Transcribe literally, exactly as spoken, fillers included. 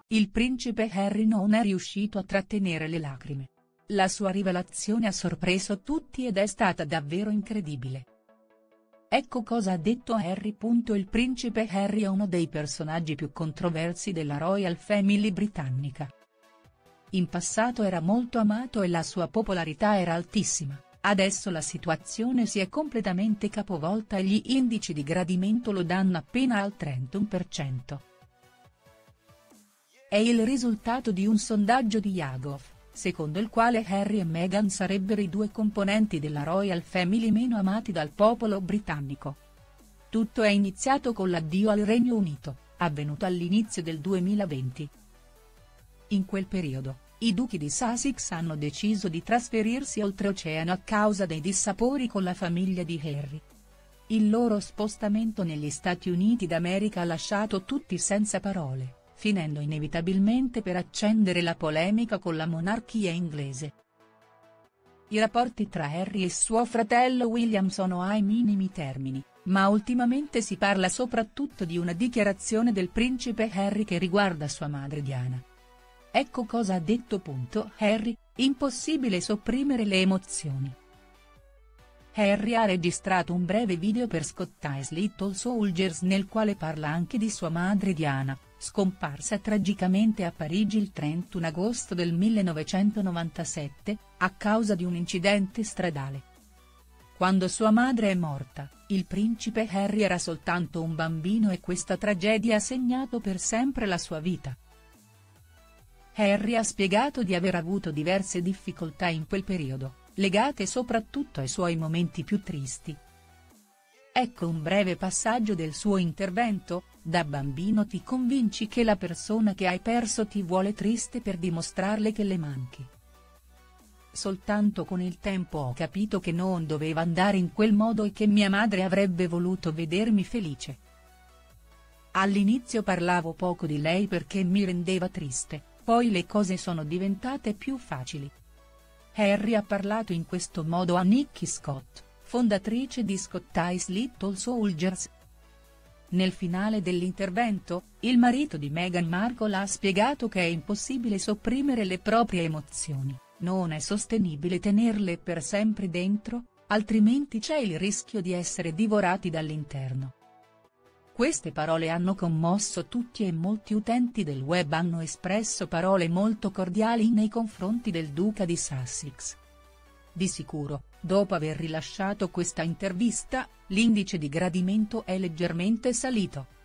il principe Harry non è riuscito a trattenere le lacrime. La sua rivelazione ha sorpreso tutti ed è stata davvero incredibile. Ecco cosa ha detto Harry. Il principe Harry è uno dei personaggi più controversi della Royal Family britannica. In passato era molto amato e la sua popolarità era altissima, adesso la situazione si è completamente capovolta e gli indici di gradimento lo danno appena al trentuno per cento. È il risultato di un sondaggio di YouGov, secondo il quale Harry e Meghan sarebbero i due componenti della Royal Family meno amati dal popolo britannico. Tutto è iniziato con l'addio al Regno Unito, avvenuto all'inizio del duemilaventi. In quel periodo, i duchi di Sussex hanno deciso di trasferirsi oltreoceano a causa dei dissapori con la famiglia di Harry. Il loro spostamento negli Stati Uniti d'America ha lasciato tutti senza parole, finendo inevitabilmente per accendere la polemica con la monarchia inglese. I rapporti tra Harry e suo fratello William sono ai minimi termini, ma ultimamente si parla soprattutto di una dichiarazione del principe Harry che riguarda sua madre Diana. Ecco cosa ha detto. Harry, impossibile sopprimere le emozioni. Harry ha registrato un breve video per Scottish Little Soldiers nel quale parla anche di sua madre Diana, scomparsa tragicamente a Parigi il trentuno agosto del millenovecentonovantasette, a causa di un incidente stradale. Quando sua madre è morta, il principe Harry era soltanto un bambino e questa tragedia ha segnato per sempre la sua vita. Harry ha spiegato di aver avuto diverse difficoltà in quel periodo, legate soprattutto ai suoi momenti più tristi. Ecco un breve passaggio del suo intervento: da bambino ti convinci che la persona che hai perso ti vuole triste per dimostrarle che le manchi. Soltanto con il tempo ho capito che non doveva andare in quel modo e che mia madre avrebbe voluto vedermi felice. All'inizio parlavo poco di lei perché mi rendeva triste, poi le cose sono diventate più facili. Harry ha parlato in questo modo a Nicky Scott, fondatrice di Scottish Little Soldiers. Nel finale dell'intervento, il marito di Meghan Markle ha spiegato che è impossibile sopprimere le proprie emozioni, non è sostenibile tenerle per sempre dentro, altrimenti c'è il rischio di essere divorati dall'interno. Queste parole hanno commosso tutti e molti utenti del web hanno espresso parole molto cordiali nei confronti del duca di Sussex. Di sicuro, dopo aver rilasciato questa intervista, l'indice di gradimento è leggermente salito.